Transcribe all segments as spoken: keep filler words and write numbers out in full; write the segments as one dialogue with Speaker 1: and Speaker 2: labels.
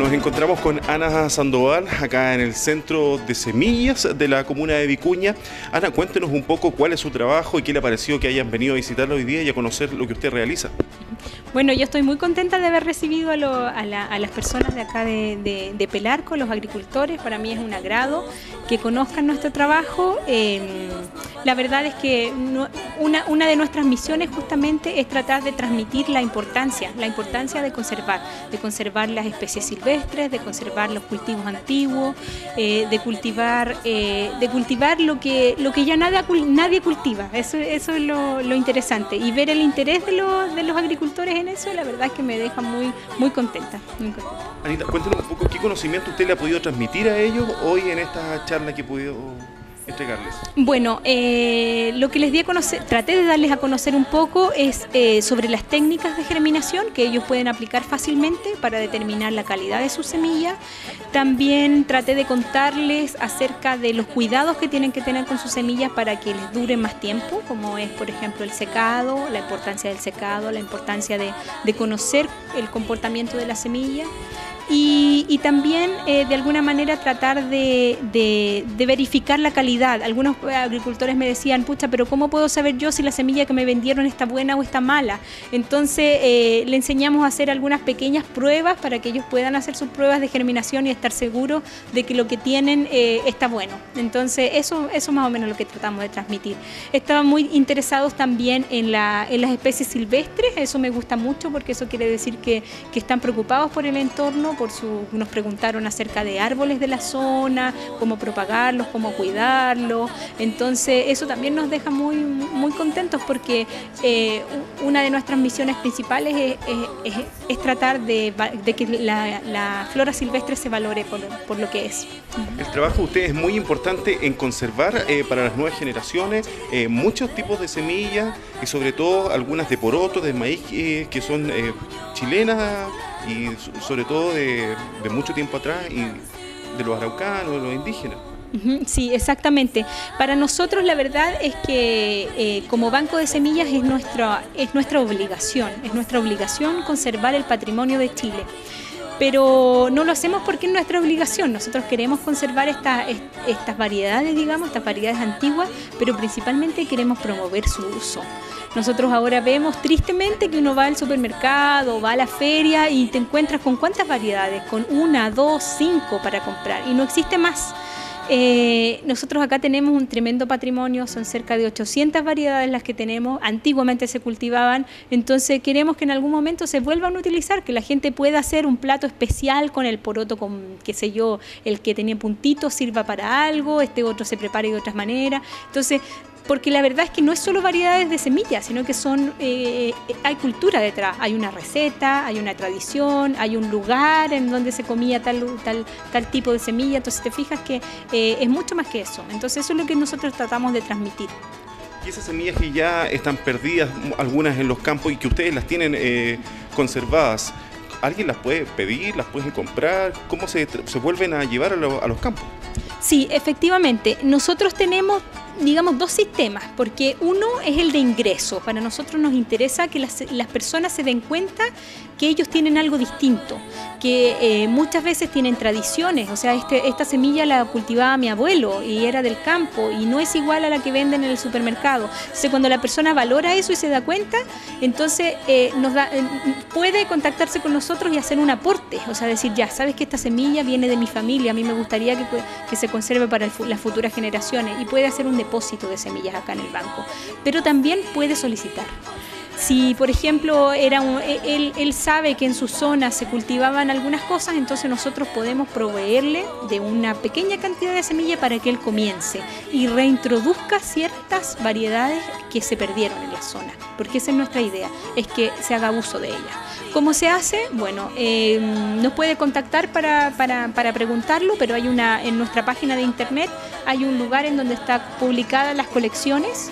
Speaker 1: Nos encontramos con Ana Sandoval, acá en el Centro de Semillas de la comuna de Vicuña. Ana, cuéntenos un poco cuál es su trabajo y qué le ha parecido que hayan venido a visitarlo hoy día y a conocer lo que usted realiza.
Speaker 2: Bueno, yo estoy muy contenta de haber recibido a, lo, a, la, a las personas de acá de, de, de Pelarco, los agricultores. Para mí es un agrado que conozcan nuestro trabajo. Eh, la verdad es que no, una, una de nuestras misiones justamente es tratar de transmitir la importancia, la importancia de conservar, de conservar las especies silvestres, de conservar los cultivos antiguos, eh, de cultivar, eh, de cultivar lo que, lo que ya nada, nadie cultiva. Eso, eso es lo, lo interesante. Y ver el interés de los, de los agricultores en eso, la verdad es que me deja muy, muy contenta, muy contenta.
Speaker 1: Anita, cuéntenos un poco qué conocimiento usted le ha podido transmitir a ellos hoy en esta charla que he podido entregarles.
Speaker 2: Bueno, eh, lo que les di a conocer, traté de darles a conocer un poco es eh, sobre las técnicas de germinación que ellos pueden aplicar fácilmente para determinar la calidad de su semilla. También traté de contarles acerca de los cuidados que tienen que tener con sus semillas para que les dure más tiempo, como es por ejemplo el secado, la importancia del secado, la importancia de, de conocer el comportamiento de la semilla. Y, y también eh, de alguna manera tratar de, de, de verificar la calidad. Algunos agricultores me decían, pucha, pero ¿cómo puedo saber yo si la semilla que me vendieron está buena o está mala? Entonces eh, le enseñamos a hacer algunas pequeñas pruebas para que ellos puedan hacer sus pruebas de germinación y estar seguros de que lo que tienen eh, está bueno. Entonces eso, eso más o menos es lo que tratamos de transmitir. Estaban muy interesados también en, la, en las especies silvestres, eso me gusta mucho porque eso quiere decir que, que están preocupados por el entorno. Por su, nos preguntaron acerca de árboles de la zona, cómo propagarlos, cómo cuidarlos. Entonces eso también nos deja muy, muy contentos porque eh, una de nuestras misiones principales es, es, es, es tratar de, de que la, la flora silvestre se valore por, por lo que es.
Speaker 1: El trabajo de ustedes es muy importante en conservar eh, para las nuevas generaciones eh, muchos tipos de semillas y sobre todo algunas de poroto, de maíz eh, que son eh, chilenas y sobre todo de, de mucho tiempo atrás y de los araucanos, de los indígenas.
Speaker 2: Sí, exactamente. Para nosotros la verdad es que eh, como Banco de Semillas es nuestra, es nuestra obligación, es nuestra obligación conservar el patrimonio de Chile. Pero no lo hacemos porque es nuestra obligación. Nosotros queremos conservar esta, estas variedades, digamos, estas variedades antiguas, pero principalmente queremos promover su uso. Nosotros ahora vemos tristemente que uno va al supermercado, va a la feria y te encuentras con cuántas variedades, con una, dos, cinco para comprar y no existe más. Eh, nosotros acá tenemos un tremendo patrimonio, son cerca de ochocientas variedades las que tenemos, antiguamente se cultivaban, entonces queremos que en algún momento se vuelvan a utilizar, que la gente pueda hacer un plato especial con el poroto, con qué sé yo, el que tenía puntitos sirva para algo, este otro se prepare de otras maneras, entonces porque la verdad es que no es solo variedades de semillas, sino que son eh, hay cultura detrás, hay una receta, hay una tradición, hay un lugar en donde se comía tal, tal, tal tipo de semilla, entonces te fijas que eh, es mucho más que eso, entonces eso es lo que nosotros tratamos de transmitir.
Speaker 1: Y esas semillas que ya están perdidas, algunas en los campos y que ustedes las tienen eh, conservadas, ¿alguien las puede pedir, las puede comprar? ¿Cómo se, se vuelven a llevar a, lo, a los campos?
Speaker 2: Sí, efectivamente, nosotros tenemos digamos dos sistemas, porque uno es el de ingreso. Para nosotros nos interesa que las, las personas se den cuenta que ellos tienen algo distinto, que eh, muchas veces tienen tradiciones, o sea, este, esta semilla la cultivaba mi abuelo y era del campo y no es igual a la que venden en el supermercado. Entonces cuando la persona valora eso y se da cuenta, entonces eh, nos da, eh, puede contactarse con nosotros y hacer un aporte, o sea, decir, ya, sabes que esta semilla viene de mi familia, a mí me gustaría que, que se conserve para el, las futuras generaciones y puede hacer un depósito de semillas acá en el banco, pero también puede solicitar. Si, por ejemplo, era un, él, él sabe que en su zona se cultivaban algunas cosas, entonces nosotros podemos proveerle de una pequeña cantidad de semilla para que él comience y reintroduzca ciertas variedades que se perdieron en la zona, porque esa es nuestra idea, es que se haga uso de ellas. ¿Cómo se hace? Bueno, eh, nos puede contactar para, para, para preguntarlo, pero hay una, en nuestra página de internet hay un lugar en donde están publicadas las colecciones.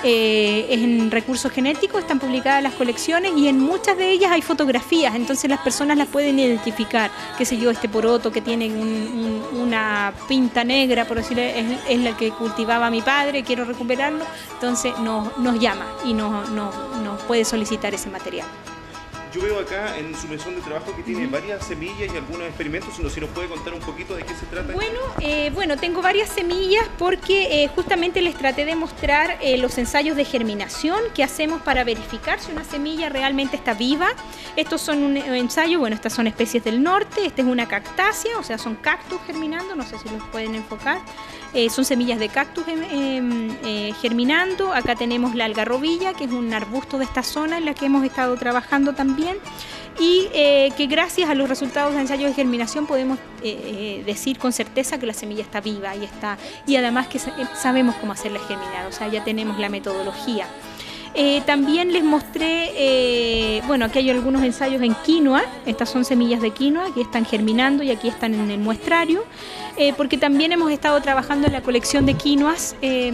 Speaker 2: Eh, en recursos genéticos están publicadas las colecciones y en muchas de ellas hay fotografías, entonces las personas las pueden identificar, qué sé yo, este poroto que tiene un, un, una pinta negra, por decirlo, es, es la que cultivaba mi padre, quiero recuperarlo, entonces nos, nos llama y nos, nos, nos puede solicitar ese material.
Speaker 1: Yo veo acá en su mesón de trabajo que tiene varias semillas y algunos experimentos. Si nos puede contar un poquito de qué se trata.
Speaker 2: Bueno, eh, bueno tengo varias semillas porque eh, justamente les traté de mostrar eh, los ensayos de germinación que hacemos para verificar si una semilla realmente está viva. Estos son un ensayo, bueno, estas son especies del norte, esta es una cactácea, o sea, son cactus germinando, no sé si los pueden enfocar. Eh, son semillas de cactus eh, eh, germinando. Acá tenemos la algarrobilla, que es un arbusto de esta zona en la que hemos estado trabajando también, y eh, que gracias a los resultados de ensayos de germinación podemos eh, eh, decir con certeza que la semilla está viva y, está, y además que sabemos cómo hacerla germinar, o sea, ya tenemos la metodología. Eh, también les mostré, eh, bueno, aquí hay algunos ensayos en quinoa, estas son semillas de quinoa, aquí están germinando y aquí están en el muestrario, eh, porque también hemos estado trabajando en la colección de quinoas eh,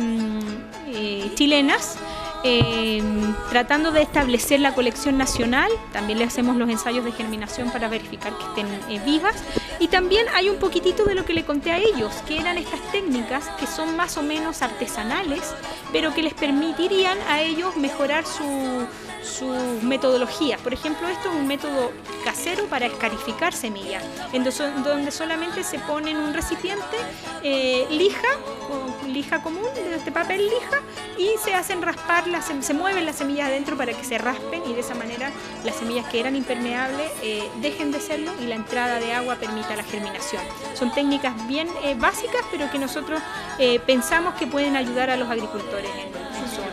Speaker 2: eh, chilenas, eh, tratando de establecer la colección nacional. También le hacemos los ensayos de germinación para verificar que estén eh, vivas, y también hay un poquitito de lo que le conté a ellos, que eran estas técnicas que son más o menos artesanales, pero que les permitirían a ellos mejorar su, sus metodologías. Por ejemplo, esto es un método casero para escarificar semillas, en donde solamente se pone en un recipiente eh, lija, o lija común, de este papel lija, y se hacen raspar, las, se mueven las semillas adentro para que se raspen, y de esa manera las semillas que eran impermeables eh, dejen de serlo y la entrada de agua permita la germinación. Son técnicas bien eh, básicas, pero que nosotros eh, pensamos que pueden ayudar a los agricultores en, en su...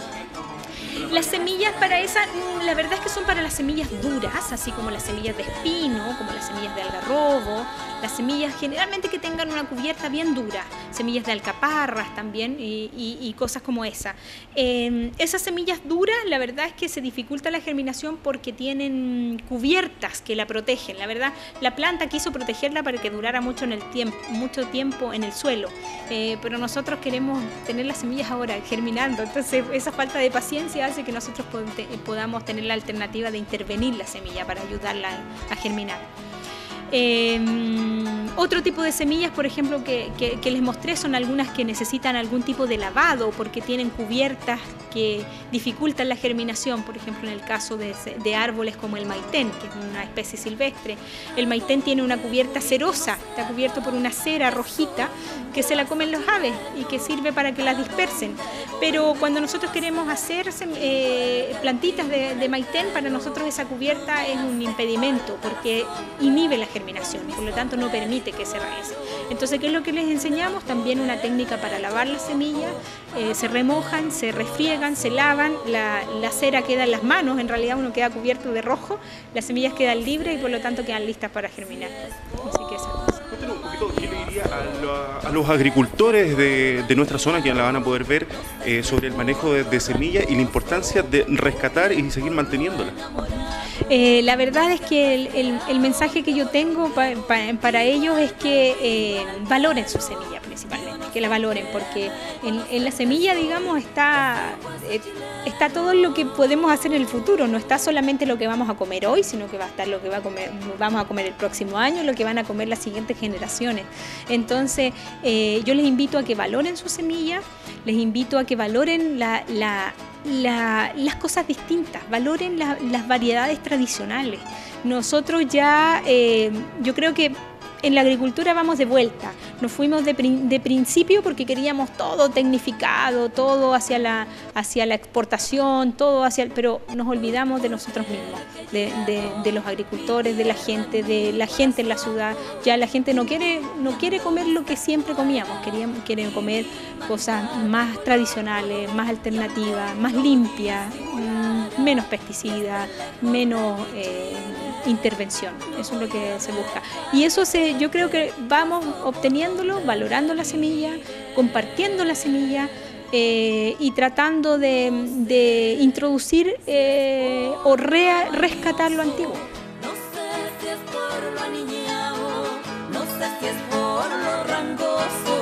Speaker 2: Las semillas para esa, la verdad es que son para las semillas duras, así como las semillas de espino, como las semillas de algarrobo, las semillas generalmente que tengan una cubierta bien dura, semillas de alcaparras también y, y, y cosas como esa. Eh, esas semillas duras, la verdad es que se dificulta la germinación porque tienen cubiertas que la protegen. La verdad, la planta quiso protegerla para que durara mucho, en el tiempo, mucho tiempo en el suelo, eh, pero nosotros queremos tener las semillas ahora germinando, entonces esa falta de paciencia hace que nosotros podamos tener la alternativa de intervenir la semilla para ayudarla a germinar. Eh, otro tipo de semillas, por ejemplo, que, que, que les mostré, son algunas que necesitan algún tipo de lavado porque tienen cubiertas que dificultan la germinación. Por ejemplo, en el caso de, de árboles como el maitén, que es una especie silvestre. El maitén tiene una cubierta cerosa, está cubierto por una cera rojita que se la comen los aves y que sirve para que las dispersen. Pero cuando nosotros queremos hacer eh, plantitas de, de maitén, para nosotros esa cubierta es un impedimento porque inhibe la germinación y por lo tanto no permite que se realice. Entonces, ¿qué es lo que les enseñamos? También una técnica para lavar las semillas. Eh, se remojan, se refriegan, se lavan, la, la cera queda en las manos, en realidad uno queda cubierto de rojo, las semillas quedan libres y por lo tanto quedan listas para germinar. Así que esa cosa.
Speaker 1: Cuéntanos un poquito, ¿qué le diría a, lo, a los agricultores de, de nuestra zona, que la van a poder ver, eh, sobre el manejo de, de semillas y la importancia de rescatar y seguir manteniéndolas?
Speaker 2: Eh, la verdad es que el, el, el mensaje que yo tengo pa, pa, para ellos es que eh, valoren su semilla principalmente, que la valoren, porque en, en la semilla, digamos, está, eh, está todo lo que podemos hacer en el futuro, no está solamente lo que vamos a comer hoy, sino que va a estar lo que va a comer, vamos a comer el próximo año, lo que van a comer las siguientes generaciones. Entonces, eh, yo les invito a que valoren su semilla, les invito a que valoren la, la La, las cosas distintas, valoren la, las variedades tradicionales. Nosotros ya, eh, yo creo que en la agricultura vamos de vuelta. Nos fuimos de, de principio porque queríamos todo tecnificado, todo hacia la, hacia la exportación, todo hacia el, pero nos olvidamos de nosotros mismos, de, de, de los agricultores, de la gente, de la gente en la ciudad. Ya la gente no quiere, no quiere comer lo que siempre comíamos, queríamos, quieren comer cosas más tradicionales, más alternativas, más limpias, menos pesticidas, menos eh, intervención. Eso es lo que se busca. Y eso se, yo creo que vamos obteniéndolo, valorando la semilla, compartiendo la semilla eh, y tratando de, de introducir eh, o re, rescatar lo antiguo.
Speaker 3: No sé si es por lo aniñado, no sé si es por lo rangoso.